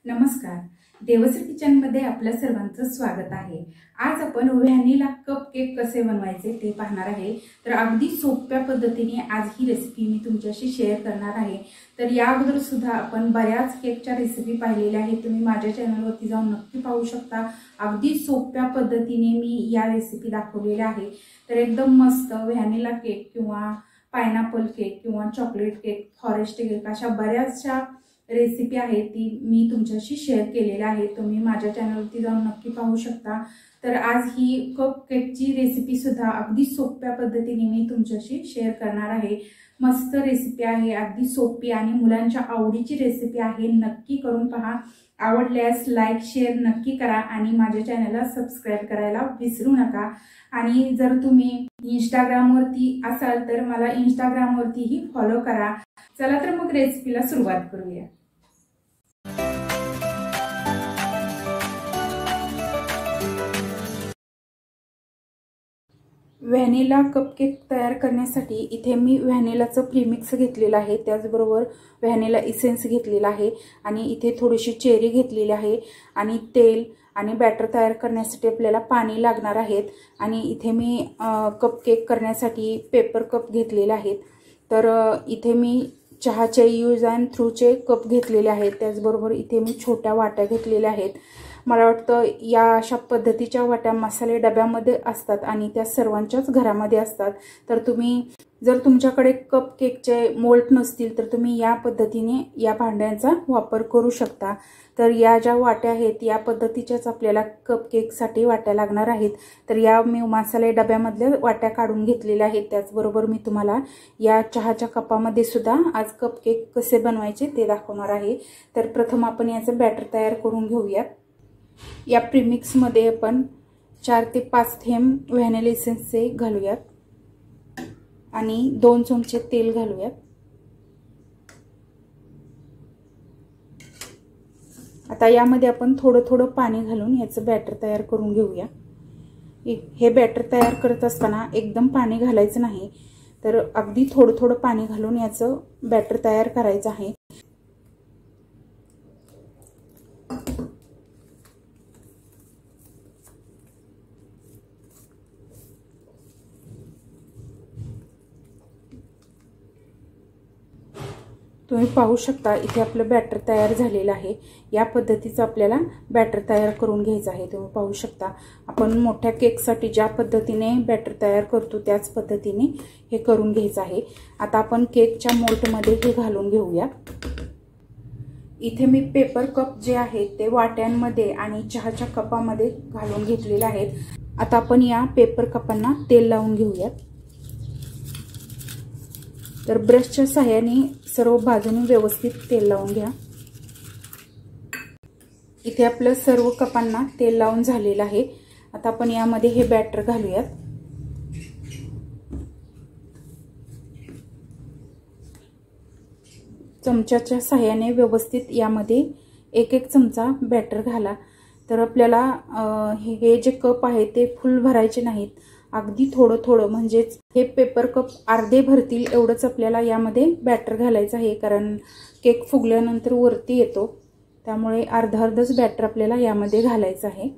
नमस्कार, देवश्री किचनमध्ये आपल्या सर्वांचं स्वागत आहे। आज आपण व्हॅनिला कप केक कसे बनवायचे ते पाहणार आहे। तर अगदी सोप्या पद्धतीने आज ही रेसिपी मी तुमच्याशी शेअर करणार आहे। तर या अगोदर सुद्धा आपण बऱ्याच केकच्या रेसिपी पाहिलेल्या आहेत, तुम्ही माझ्या चॅनलवरती जाऊन नक्की पाहू शकता। अगदी सोप्या पद्धतीने मी या रेसिपी दाखवलेल्या आहे। तर एकदम मस्त व्हॅनिला केक किंवा पायनॅपल केक किंवा चॉकलेट केक, फॉरेस्ट केक अशा बऱ्याचशा रेसिपी आहे ती मी तुमच्याशी शेअर केलेल्या आहे। तुम्ही माझ्या चॅनलवरती जाऊन नक्की पाहू शकता। तर आज ही कप केकची रेसिपी सुद्धा अगदी सोप्या पद्धतीने मी तुमच्याशी शेअर करणार आहे। मस्त रेसिपी आहे, अगदी सोपी आणि मुलांच्या आवडीची रेसिपी आहे। नक्की करून पहा। आवडल्यास लाईक शेअर नक्की करा आणि माझ्या चॅनलला सबस्क्राइब करायला विसरू नका। आणि जर तुम्ही इंस्टाग्रामवरती असाल तर मला इंस्टाग्रामवरतीही फॉलो करा। चला तर मग रेसिपीला सुरुवात करूया। व्हॅनिला कपकेक तयार करण्यासाठी इथे मी व्हॅनिलाचं प्रीमिक्स घेतलेलं आहे, त्याचबरोबर व्हॅनिला इसेन्स घेतलेला आहे आणि इथे थोडीशी चेरी घेतलेली आहे आणि तेल आणि बॅटर तयार करण्यासाठी आपल्याला पाणी लागणार आहेत। आणि इथे मी कपकेक करण्यासाठी पेपर कप घेतलेले आहेत। तर इथे मी चहाचे यूज अँड थ्रूचे कप घेतलेले आहेत, त्याचबरोबर इथे मी छोट्या वाट्या घेतलेल्या आहेत। मला वाटतं या अशा पद्धतीच्या वाट्या मसाले डब्यामध्ये असतात आणि त्या सर्वांच्याच घरामध्ये असतात। तर तुम्ही जर तुमच्याकडे कप केकचे मोल्ड नसतील तर तुम्ही या पद्धतीने या भांड्यांचा वापर करू शकता। तर या ज्या वाट्या आहेत या पद्धतीच्याच आपल्याला कप केकसाठी वाट्या लागणार आहेत। तर या मी मसाले डब्यामधल्या वाट्या काढून घेतलेल्या आहेत। त्याचबरोबर मी तुम्हाला या चहाच्या कपामध्ये सुद्धा आज कप केक कसे बनवायचे ते दाखवणार आहे। तर प्रथम आपण याचं बॅटर तयार करून घेऊयात। या प्रीमिक्समध्ये आपण 4 ते 5 थेंब व्हॅनिला इसेन्सचे घालूयात आणि 2 चमचे तेल घालूयात। आता यामध्ये आपण थोडं थोडं पाणी घालून याचं बॅटर तयार करून घेऊया। हे बॅटर तयार करत असताना एकदम पाणी घालायचं नाही, तर अगदी थोडं थोडं पाणी घालून याचं बॅटर तयार करायचं आहे। तुम्ही पाहू शकता इथे आपलं बॅटर तयार झालेलं आहे। या पद्धतीचं आपल्याला बॅटर तयार करून घ्यायचं आहे। तुम्ही पाहू शकता आपण मोठ्या केकसाठी ज्या पद्धतीने बॅटर तयार करतो त्याच पद्धतीने हे करून घ्यायचं आहे। आता आपण केकच्या मोल्डमध्ये हे घालून घेऊया। इथे मी पेपर कप जे आहेत ते वाट्यांमध्ये आणि चहाच्या कपामध्ये घालून घेतलेले आहेत। आता आपण या पेपर कपांना तेल लावून घेऊयात। तर ब्रशच्या सहाय्याने सर्व बाजूने व्यवस्थित तेल लावून घ्या। इथे आपलं सर्व कपांना तेल लावून झालेलं आहे। आता आपण यामध्ये हे बॅटर घालूयात। चमच्याच्या सहाय्याने व्यवस्थित यामध्ये एक एक चमचा बॅटर घाला। तर आपल्याला हे जे कप आहे ते फुल भरायचे नाहीत, अगदी थोडं थोडं, म्हणजेच हे पेपर कप अर्धे भरतील एवढंच आपल्याला यामध्ये बॅटर घालायचं आहे। कारण केक फुगल्यानंतर वरती येतो, त्यामुळे अर्धच बॅटर आपल्याला यामध्ये घालायचं आहे।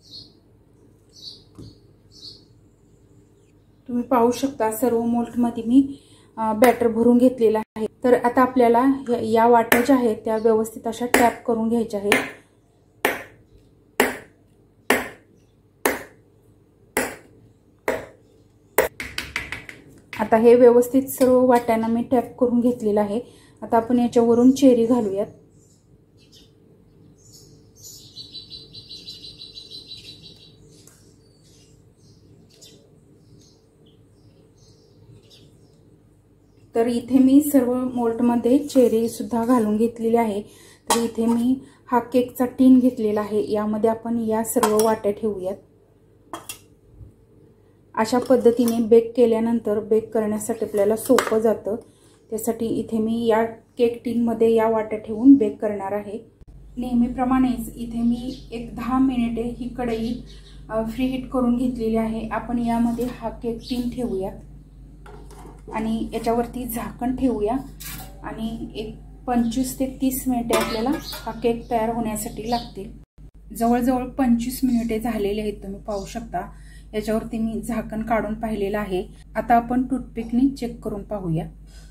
तुम्ही पाहू शकता सर्व मोल्डमध्ये मी बॅटर भरून घेतलेलं आहे। तर आता आपल्याला या वाट्या ज्या आहेत त्या व्यवस्थित अशा टॅप करून घ्यायच्या आहेत। आता हे व्यवस्थित सर्व वाट्यांना मी टॅप करून घेतलेलं आहे। आता आपण याच्यावरून चेरी घालूयात। तर इथे मी सर्व मोल्डमध्ये चेरी सुद्धा घालून घेतलेली आहे। तर इथे मी हा केकचा टीन घेतलेला आहे, यामध्ये आपण या सर्व वाट्या ठेवूयात। अशा पद्धतीने बेक केल्यानंतर बेक करण्यासाठी आपल्याला सोपं जातं, त्यासाठी इथे मी या केक टीनमध्ये या वाट्या ठेवून बेक करणार आहे। नेहमीप्रमाणेच इथे मी एक 10 मिनिटे ही कढई फ्री हीट करून घेतलेली आहे। आपण यामध्ये हा केक टीन ठेवूया आणि याच्यावरती झाकण ठेवूया आणि एक 25 ते 30 मिनिटे आपल्याला हा केक तयार होण्यासाठी लागतील। जवळजवळ 25 मिनिटे झालेले आहेत, तुम्ही पाहू शकता। याच्यावरती मी झाकण काढून पाहिलेलं आहे। आता आपण टूथपिकनी चेक करून पाहूया।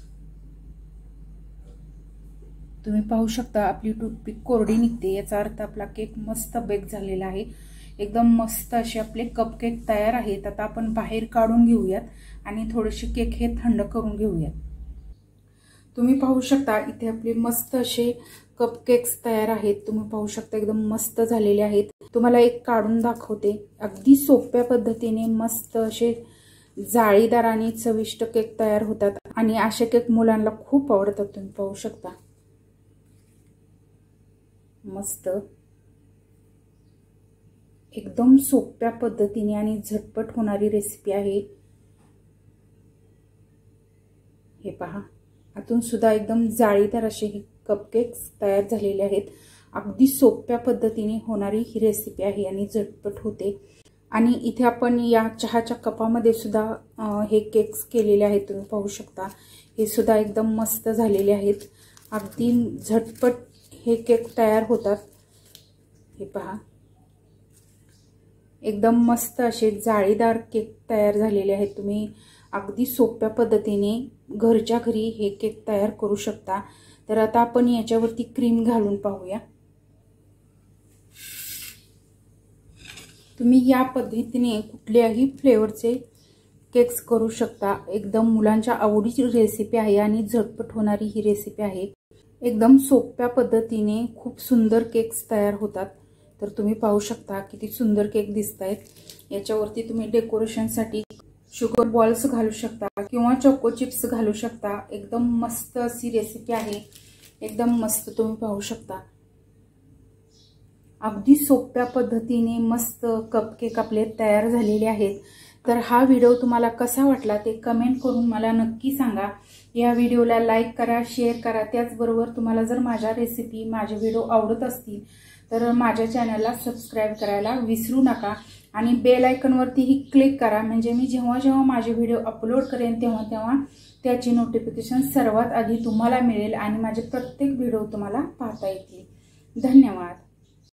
तुम्ही पाहू शकता आपली टूथपिक कोरडी निघते, याचा अर्थ आपला केक मस्त बेक झालेला आहे। एकदम मस्त असे आपले कपकेक तयार आहेत। आता आपण बाहेर काढून घेऊयात आणि थोडेसे केक हे थंड करून घेऊयात। तुम्ही पाहू शकता इथे आपले मस्त असे कपकेक्स तयार आहेत। तुम्ही पाहू शकता एकदम मस्त झालेले आहेत। तुम्हाला एक काढून दाखवते। अगदी सोप्या पद्धतीने मस्त असे जाळीदार आणि चविष्ट केक तयार होतात आणि असे केक मुलांना खूप आवडतात। तुम्ही पाहू शकता मस्त एकदम सोप्या पद्धतीने आणि झटपट होणारी रेसिपी आहे। हे पहा, आतून सुद्धा एकदम जाळीदार असे कपकेक्स तयार झालेले आहेत। अगदी सोप्या पद्धतीने होणारी ही रेसिपी आहे आणि झटपट होते। आणि इथे आपण या चहाच्या कपामध्ये सुद्धा हे केक्स केलेले आहेत। तुम्ही पाहू शकता हे सुद्धा एकदम मस्त झालेले आहेत। अगदी झटपट हे केक तयार होतात। हे पहा एकदम मस्त असे जाळीदार केक तयार झालेले आहेत। तुम्ही अगदी सोप्या पद्धतीने घरच्या घरी हे केक तयार करू शकता। तर आता आपण याच्यावरती क्रीम घालून पाहूया। तुम्ही या पद्धतीने कुठल्याही फ्लेवरचे केक्स करू शकता। एकदम मुलांच्या आवडीची रेसिपी आहे आणि झटपट होणारी ही रेसिपी आहे। एकदम सोप्या पद्धतीने खूप सुंदर केक्स तयार होतात। तर तुम्ही पाहू शकता किती सुंदर केक दिसतायत। याच्यावरती तुम्ही डेकोरेशनसाठी शुगर बॉल्स घालू शकता किंवा चोको चिप्स घालू शकता। एकदम मस्त अशी रेसिपी आहे, एकदम मस्त। तुम्ही पाहू शकता अगदी सोप्या पद्धतीने मस्त कपकेक आपले तयार झालेले आहेत। तर हा व्हिडिओ तुम्हाला कसा वाटला ते कमेंट करून मला नक्की सांगा। या व्हिडिओला लाईक करा, शेअर करा। त्याचबरोबर तुम्हाला जर माझ्या रेसिपी, माझे व्हिडिओ आवडत असतील तर माझ्या चॅनलला सबस्क्राइब करायला विसरू नका आणि बेल आयकॉनवरतीही क्लिक करा, म्हणजे मी जेव्हा जेव्हा माझे व्हिडिओ अपलोड करेन तेव्हा त्याची नोटिफिकेशन सर्वात आधी तुम्हाला मिळेल आणि माझे प्रत्येक व्हिडिओ तुम्हाला पाहता येतील। धन्यवाद।